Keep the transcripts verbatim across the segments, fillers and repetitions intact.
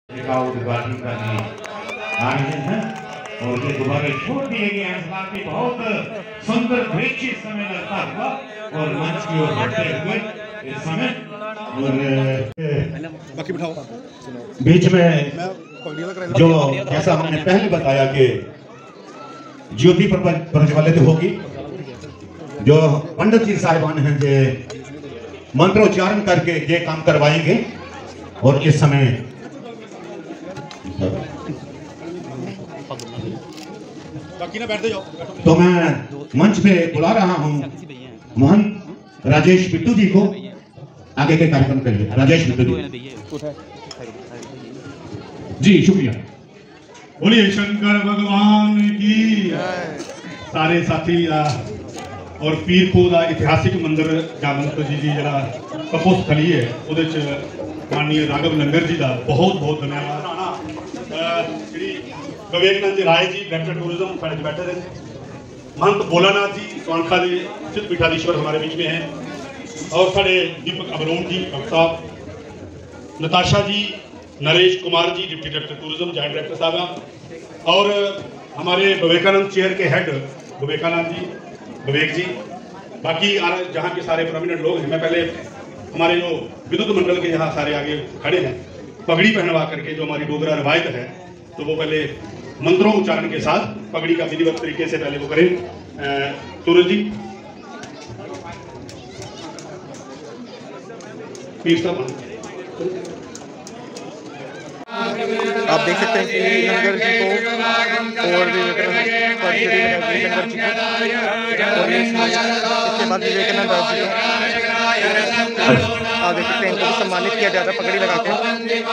उद्घाटन करने आ रहे हैं और ये गुब्बारे छोड़ दिए गए हैं। साथ ही बहुत सुंदर दृश्य इस समय लगता हुआ और मंच की ओर बढ़ते हुए इस समय और बाकी बिठाओ बीच में जो जैसा हमने पहले बताया कि ज्योति प्रज्वलित होगी। जो पंडित जी साहिबान हैं जो मंत्रोच्चारण करके ये काम करवाएंगे और इस समय बाकी ना बैठते जाओ। तो मैं मंच पे बुला रहा हूं मोहन राजेश बिट्टू जी को आगे के कार्यक्रम के लिए। राजेश बिट्टू जी जी शुक्रिया। बोलिए शंकर भगवान की। सारे साथी और पीर को ਦਾ ਇਤਿਹਾਸਿਕ ਮੰਦਿਰ ਜਾਗੰਤ ਜੀ ਦੀ ਜਿਹੜਾ ਕਪੂਰ स्थली है ਉਹਦੇ ਚ ਮਾਨनीय ਰਾਘਵ ਲੰਗਰ ਜੀ ਦਾ ਬਹੁਤ ਬਹੁਤ ਧੰਨਵਾਦ। ਜਿਹੜੀ ਵਿਵੇਕਾਨੰਦ ਜੀ ਰਾਏ ਜੀ डायरेक्टर टूरिज्म ਸਾਡੇ ਚ बैठे ਨੇ। महंत भोलानाथ जी स्वानखा ਦੇ सिद्ध पीठाधीश्वर हमारे बीच में हैं और साढ़े दीपक अबरोन जी डॉक्टर साहब, Natasha ji, Naresh Kumar ji deputy director tourism joint director साहब और हमारे विवेकानंद चेयर के हेड विवेकानंद जी विवेक जी, बाकी जहाँ के सारे प्रोमिनेंट लोग हैं। मैं पहले हमारे जो विद्युत मंडल के यहाँ सारे आगे खड़े हैं पगड़ी पहनवा करके जो हमारी डोगरा रवायत है तो वो पहले मंत्रों उच्चारण के साथ पगड़ी का विधिवत तरीके से पहले वो करें। सूरज जी पीर साहब आप देख सकते हैं कि लंगर जी को और विवेकानंद लंगर जी को और इसके बाद विवेकानंद जी को आप देख सकते हैं इनको सम्मानित किया जाता है पगड़ी लगा के।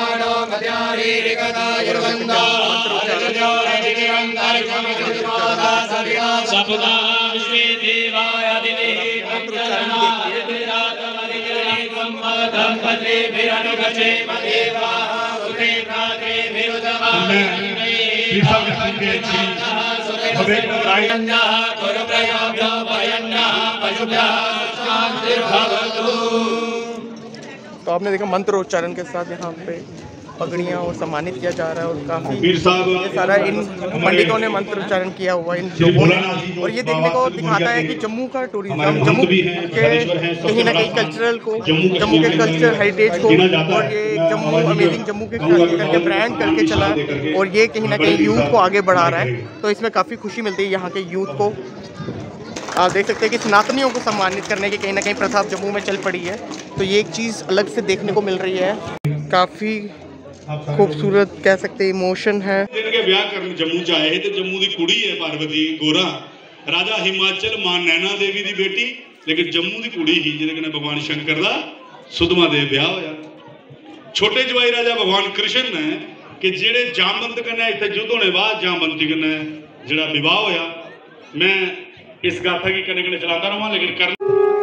तो आपने देखा मंत्रोच्चारण के साथ यहाँ पे पगड़ियाँ और सम्मानित किया जा रहा है और काफी ये सारा इन पंडितों ने मंत्रोच्चारण किया हुआ इन लोगों ने। और ये देखने को दिखाता है कि जम्मू का टूरिज्म, जम्मू के कहीं ना कहीं कल्चरल को, जम्मू के कल्चर हेरिटेज को और ये जम्मू अमेजिंग जम्मू के करके ब्रांड करके चला और ये कहीं ना कहीं यूथ को आगे बढ़ा रहा है। तो इसमें काफ़ी खुशी मिलती है यहाँ के यूथ को। आप देख सकते हैं कि सनातनियों को सम्मानित करने की कहीं ना कहीं प्रथा जम्मू में चल पड़ी है। तो ये एक चीज़ अलग से देखने को मिल रही है। काफ़ी खूबसूरत कह सकते हैं इमोशन है। जिनके ब्याह करने जम्मू च आए तो जम्मू की कुड़ी है पार्वती गोरा राजा हिमाचल मां नैना देवी की बेटी लेकिन जम्मू की कुड़ी ही जिहदे कन्नै भगवान शंकर का सुदमा दे ब्याह होया। छोटे जवाई राजा भगवान कृष्ण ने कि जेड़े जामवंत कन्नै इत्थे युद्ध होने बाद जामवंती कन्नै जेड़ा विवाह होया। मैं इस गाथा की कन्नै कन्नै चलाता रहा लेकिन कर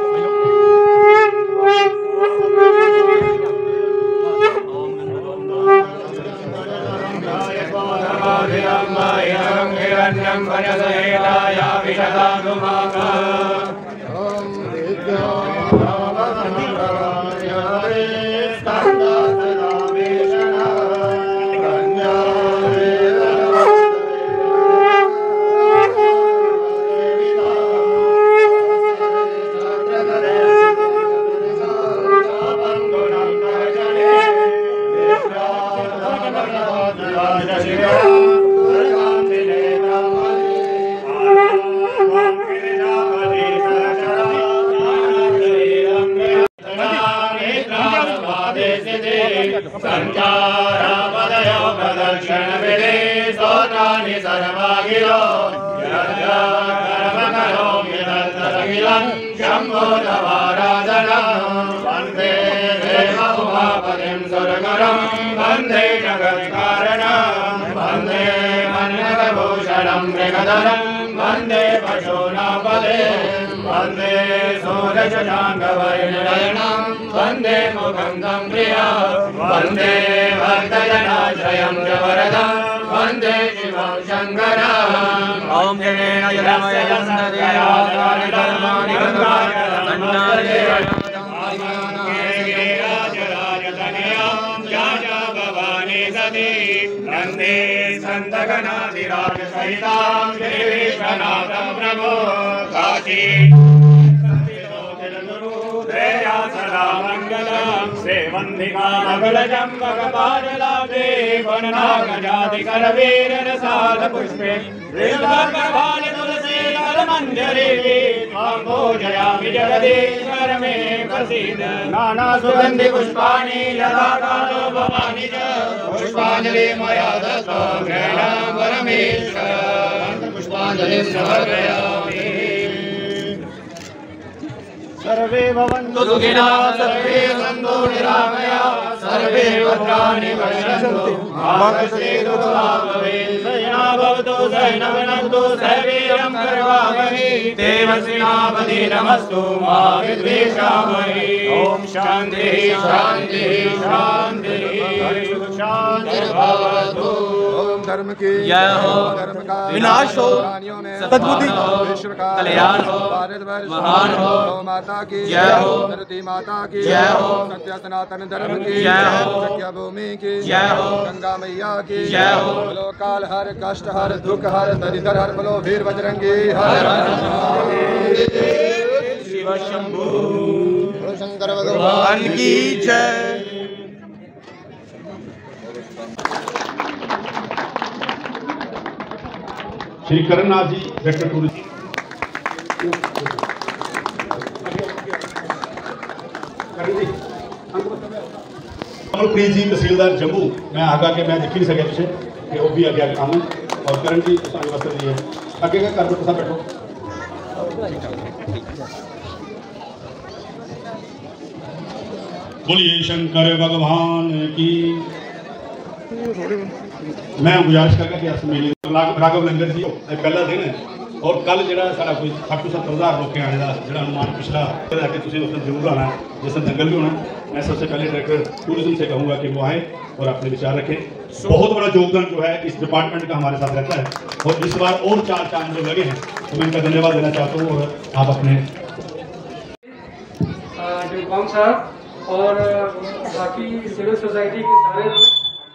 वंदे जगत्कारणं वंदे मन्नतभूषणं मृगधरं वंदे पशूनापदे वंदे सूरजजाङ्गवर्णनयनं वंदे मुकुन्दं प्रिया वंदे भक्तजनाश्रयं च वरदं वंदे शिवं शङ्करम्। ॐ जनेन जलमय वन्दे धर्माणि गङ्गाधरन्नादे देवती नंदे संतगणाधिराज सहितां श्री विश्वनाथं प्रभो काशी सदा मंगलम सेवंतिका मगलजं भगवाजलादे वननागजाति करवीर रसाल पुष्पे वृषभकपाल तुलसी मंजरी भोजयामि जगदीश्वर मे प्रसीद नाना सुगंधि पुष्पाणि यथा कालो भवानि च पुष्पांजलि मया दत्तो ग्रहणं परमेश्वर पुष्पांजलिं समर्पयामि। सर्वे भवन्तु सुखिनः सर्वे सन्तु निरामयाः सर्वे भद्राणि पश्यन्तु मा कश्चित् दुःखं भवेत् सहना भवतु सहनौ भुनक्तु सह वीर्यं करवावहै देवसेनापति नमस्तु मा विद्विषावहै। ओम शान्ति शान्ति शान्ति शान्तिर्भवतु। ओम धर्म की जय हो, धर्म का विनाश हो, सद्बुद्धि विश्व का कल्याण हो, भारतवर्ष महान हो, गौ माता की जय हो, धरती माता की जय हो, सत्य सनातन धर्म की जय हो, सत्य भूमि की जय हो, गंगा मैया की जय हो, बोलो काल हर कष्ट हर दुख हर दरिद्र हर बोलो वीर बजरंगी हर हर शिव शंभु शंकर भगवान की जय। श्री करनाथ जी डायरेक्टर टूरिज्म कमलप्रीत जी तहसीलदार जम्मू मैं आगा के मैं दिख नहीं सके पिछे कि वो भी अगे आगे आना और करण जी वस्त्र जी है अगे का कर सब बैठो। बोलिए शंकर भगवान की। मैं गुजारिश करगा कि अस मेले राघव लंगर जी पहला दिन है और कल जो सारा कोई सठ टू सत्तर हज़ार लोग आने का जो अनुमान पिछला कि तुम उस दिन जरूर आना जिस दिन दंगल भी होना। मैं सबसे पहले डायरेक्टर टूरिज्म से कहूँगा कि वो आए और अपने विचार रखें। बहुत बड़ा योगदान जो है इस डिपार्टमेंट का हमारे साथ रहता है और इस बार और चार चांद जो लगे हैं तो मैं इनका धन्यवाद देना चाहता हूँ। और आप अपने डिलकॉम साहब और बाकी सिविल सोसाइटी के सारे लोग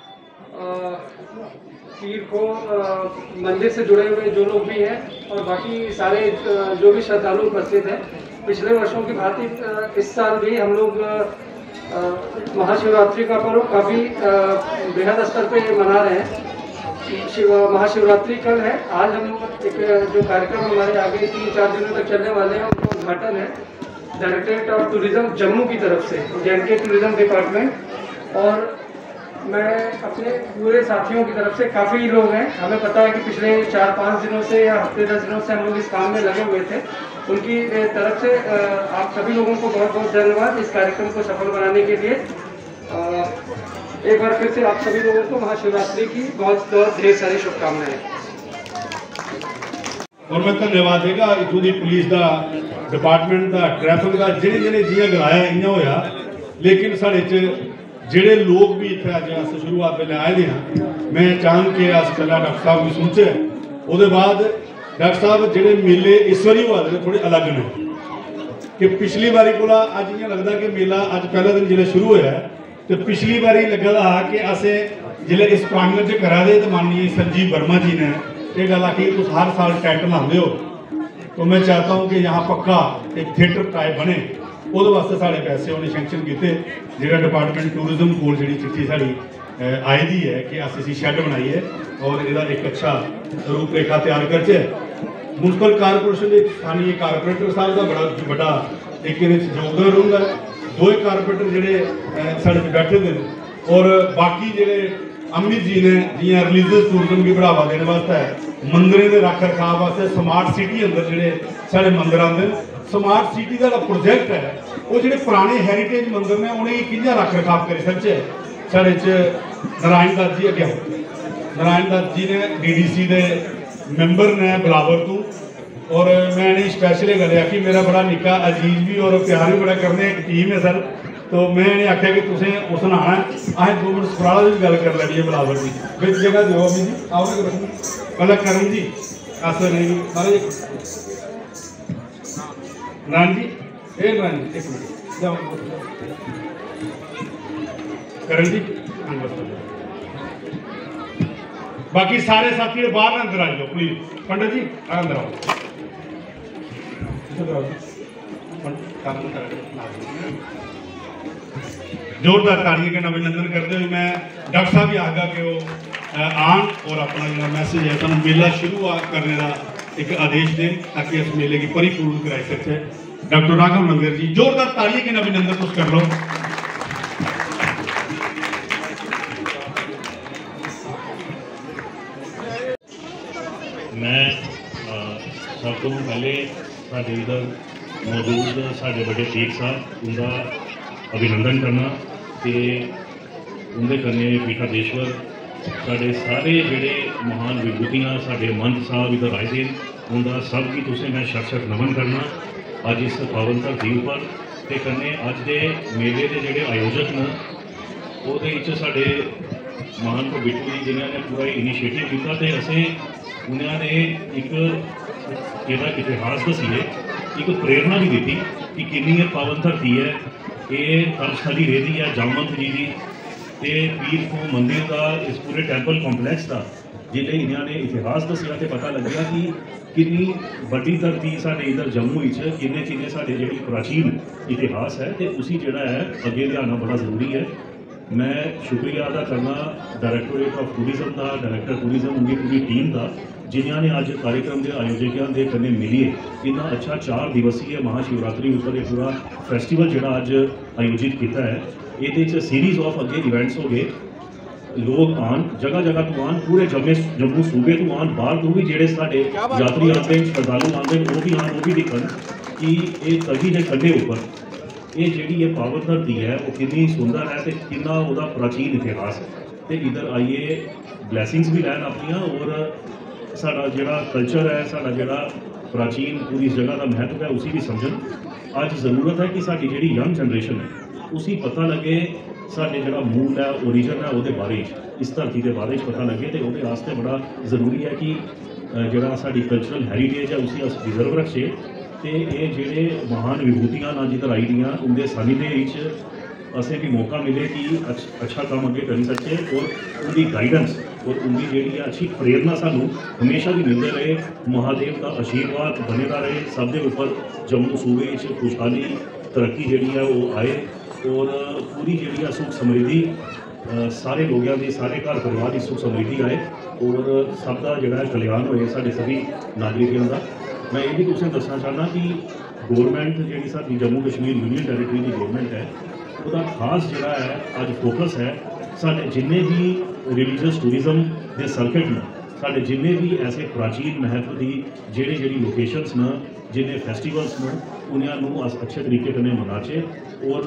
पीर को मंदिर से जुड़े हुए जो लोग भी हैं और बाकी सारे जो भी श्रद्धालु उपस्थित हैं। पिछले वर्षों की भांति इस साल भी हम लोग महाशिवरात्रि का पर्व काफ़ी बेहद स्तर पे मना रहे हैं। शिव महाशिवरात्रि कल है। आज हम एक जो कार्यक्रम हमारे आगे तीन चार दिनों तक चलने वाले हैं उनका उद्घाटन है डायरेक्टरेट ऑफ टूरिज्म जम्मू की तरफ से, J and K tourism department. और मैं अपने पूरे साथियों की तरफ से, काफ़ी लोग हैं, हमें पता है कि पिछले चार पाँच दिनों से या हफ्ते दस दिनों से हम लोग इस काम में लगे हुए थे, उनकी तरफ से आप सभी लोगों को बहुत बहुत धन्यवाद इस कार्यक्रम को सफल बनाने के लिए। एक बार फिर से आप सभी लोगों को महाशिवरात्रि की बहुत बहुत ढेर सारी शुभकामनाएं। और मैं धन्यवाद देगा इतों की पुलिस का डिपार्टमेंट का ट्रैफिक का जिन्हें जिन्हें जियां गलाया इं होया। लेकिन साढ़े जेडे लोग भी इतने अज अस शुरुआत में आए दे हाँ मैं चाहूँ कि अस पहला डॉक्टर साहब भी सुनचे वो बाद डॉक्टर साहब जेडे मेले इस बारी हुआ थोड़े अलग ने कि पिछली बारी को अज इं लगता कि मेला अज पहला दिन जो शुरू होया तो पिछली बारी लगा था कि असें जिले इस प्रांगण च करा दे तो माननीय संजीव वर्मा जी ने यह गल आखी तुम हर साल टेंट लाते हो तो मैं चाहता हूँ कि यहाँ पक्का एक थिएटर टाइप बने। वो वास्ते साढ़े पैसे उन्हें सैंक्शन किए जो डिपार्टमेंट टूरिज्म को जी चिट्ठी साड़ी आई दी है कि अस इसी शैड बनाइए और यदा एक अच्छा रूपरेखा तैयार करचे। म्यूनसिपल कारपोरेशन के स्थानीय कारपोरेटर साहब का बड़ा बड़ा एक योगदान रहूँगा। दो कारपोरेटर जोड़े साढ़े बैठे थे और बाकी जोड़े अमित जी ने जियां रिलीजियस टूरिज्म की बढ़ावा देने वास्ते मंदिरों के रख रखाव वास्ते स्मार्ट सिटी अंदर जोड़े साढ़े मंदिर आते हैं। स्मार्ट सिटी का प्रोजेक्ट है वो जो पुराने हैरीटेज मंदिर ने उन्हें किंजा रख रखाव कर सकते। साढ़े नारायण दत्त जी अगे नारायण दत्त जी ने डी डी सी के मैंबर ने बिलावर तू और मैंने स्पैशली गल आखी मेरा बड़ा निका अजीज भी और प्यार भी बड़ा करने एक टीम है सर। तो मैंने आख्या कि तुसें उस आना अस दो मिनट सुराला की गल कर लैनी है बिलावर की बिच जगह दो अभी जी आओ पहले करण जी अस नहीं महाराज नारायण जी ए नारायण जी एक मिनट जाओ करण जी बाकी सारे साथी बाहर अंदर आ जाओ प्लीज। पंडित जी अंदर आओ। जोरदार तालियों के अभिनंदन करते हुए मैं डॉक्टर साहब भी आगा कि वो आन और अपना जो मैसेज है तुम मेला शुरुआत करने का एक आदेश दें ताकि इस मेले की परिपूर्ण कराई सकते। डॉक्टर राघव लंगर जी जोरदार तालियों के अभिनंदन कुछ कर लो। मैं सब तो पहले साढ़े इधर मौजूद साढ़े बड़े पीर साहब उनका अभिनंदन करना कि उनके कन्ने पीठाधीश्वर साढ़े सारे जोड़े महान विभूतियाँ साढ़े मंत साहब इधर आए थे उनका सब की तुसें मैं शत शत नमन करना अज इस पावन धरती उपर ते कन्ने अज दे मेले के जोड़े आयोजक न वो साढ़े महान को बिट्टू जी जिन्होंने पूरा इनिशिएटिव किया तो असें उन्होंने एक ਇਹਦਾ इतिहास दसीए एक प्रेरणा भी दी कि कितनी पावन धरती है ये तपस्थली रहती है जामवंत जी की ते पीर को मंदिर का इस पूरे टैंपल कॉम्पलैक्स का जिले इन्होंने इतिहास दसिया तो पता लगे कि कितनी बड़ी धरती साढ़े इधर जम्मू किन्ने किन्ने साढ़े जी प्राचीन इतिहास है तो उसी जोड़ा है अगे लियाना बड़ा जरूरी है। मैं शुक्रिया अदा करना डायरैक्टोरेट ऑफ टूरिज्म का डायरैक्टर टूरिज्म उनकी पूरी टीम का जिन्होंने अज कार्यक्रम के आयोजकों के कन्ने मिलिए इतना अच्छा चार दिवसीय महाशिवरात्रि उपर एक पूरा फैसटिवल जोड़ा अज आयोजित किया है। ये सीरीज ऑफ अगे इवेंट्स हो गए लोग आन जगह जगह तो आन पूरे जम्मे जम्मू सूबे तो आन बाहर तो भी जोड़े साढ़े यात्री आते हैं श्रद्धालु आते हैं वो भी आन वो भी दिखन कि ये तवी के कंढे उपर ये जी ये पावन धरती है वो कितनी सुंदर है तो कितना वह प्राचीन इतिहास है तो इधर आइए ब्लैसिंग्स भी लैन अपनिया और साड़ा जोड़ा कल्चर है साड़ा जोड़ा प्राचीन पूरी जगह का महत्व है उसी भी समझन। अज जरूरत है कि साड़ी जी यंग जनरेशन है उसी पता लगे साढ़े जोड़ा मूल है ओरीजन है वो बारे इस धरती के बारे पता लगे तो वो वास्ते बड़ा जरूरी है कि जोड़ा साड़ी कल्चरल हैरीटेज है उसी अस रिजर्व रखे तो ये जोड़े महान विभूतियाँ ना जिधर आई दियाँ उनके सानिध्य असें भी मौका मिले कि अच्छा काम अगे कर सके और उनकी गाइडेंस और उनकी जी अच्छी प्रेरणा सानू हमेशा भी मिलते रहे। महादेव का आशीर्वाद बनेगा रहे सब के उपर जम्मू सूबे खुशहाली तरक्की जी है वो आए और पूरी जी सुख समृद्धि सारे लोगों की सारे घर परिवार की सुख समृद्धि आए और सबका जोड़ा कल्याण होए साढ़े सभी नागरिकों का। मैं ये भी तुसें दसना चाहना कि गौरमेंट जी साडी जम्मू कश्मीर यूनियन टैरेटरी की गौरमेंट है उसका खास जोड़ा है अज फोकस है साढ़े जिन्ने भी रिलीजियस टूरिज्म के सर्किट न साढ़े जिन्ने भी ऐसे प्राचीन महत्व की जेड़े जेड़ी लोकेशंस न जिन्हें फेस्टिवल्स न उन्होंने अस अच्छे तरीके कन्नै मनाचे और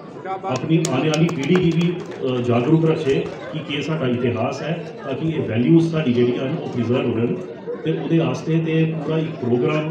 अपनी आने वाली पीढ़ी की भी जागरूक रखे कि के साडा इतिहास है ताकि ये वैल्यूज साडी जेड़ियां न वो प्रिजर्व होन ते उहदे वास्ते ते पूरा एक प्रोग्राम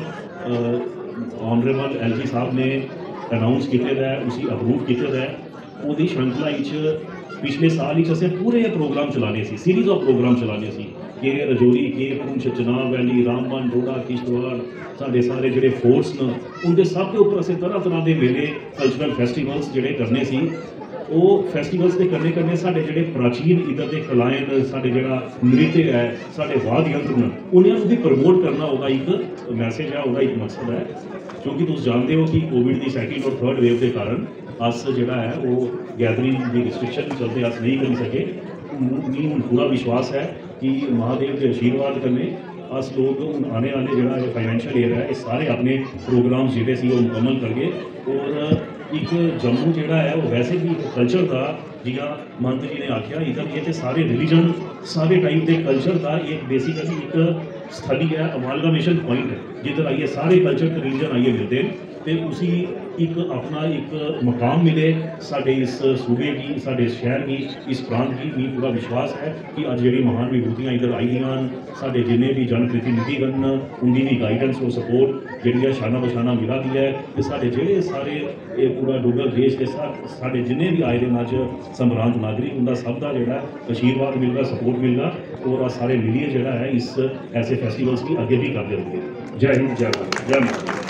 ऑनरेबल एल जी साहब ने अनाउंस किया है उसी अप्रूव किया है वो श्रृंखला पिछले साल ही असें पूरे प्रोग्राम चलाने सी सीरीज ऑफ प्रोग्राम चलाने सी के रजौरी के पुंछ चिनाब वैली रामबन डोडा किश्तवाड़ साढ़े सारे जोड़े फोर्ट्स न उनके सब के उपर असें तरह तरह के मेले कल्चरल फेस्टिवल्स जोड़े करने सी वो फेस्टिवल्स के करने करने साढ़े जोड़े प्राचीन इधर के कलाएं साढ़े जोड़ा नृत्य है साढ़े वाद यंत्र न उन्हें भी प्रमोट करना होगा एक मैसेज है वह एक मकसद है क्योंकि तुम जानते हो कि कोविड की सैकेंड और थर्ड वेव के कारण अस जोड़ा है वो गैदरिंग की रिस्ट्रिक्शन के चलते अस नहीं कर सके। मी हूँ पूरा विश्वास है कि महादेव के आशीर्वाद करने अस लोग हूँ आने वाले जोड़ा फाइनैंशियल ईयर है ये सारे अपने प्रोग्राम जोड़े सी मुकम्मल करके और एक जम्मू जोड़ा है वो वैसे भी कल्चर का जिया मंत्री जी ने आख्या इधर ये सारे रिलीजन सारे टाइप के कल्चर का एक बेसिकली एक स्थली है अमालगमेशन पॉइंट है जिधर आइए सारे कल्चर के रिलीजन आइए मिलते हैं तो उसी एक अपना एक मकाम मिले साढ़े इस सूबे की साढ़े शहर की इस प्रांत की भी पूरा विश्वास है कि अज जी महान विभूतियाँ इधर आई हैं साढ़े जिन्हें भी जनप्रतिनिधिगण उनकी भी गाइडेंस और सपोर्ट जी शाना बशाना मिला दी है तो साढ़े जोड़े सारे ये पूरा डुग्गर देश के साथ साढ़े जिन्हें भी आए दिन अज संभ्रांत नागरिक उनका सब का जोड़ा आशीर्वाद मिलगा सपोर्ट मिलगा और सारे मिलिए जोड़ा है इस ऐसे फेस्टिवल्स की आगे भी करते रहेंगे। जय हिंद जय भारत जय माता।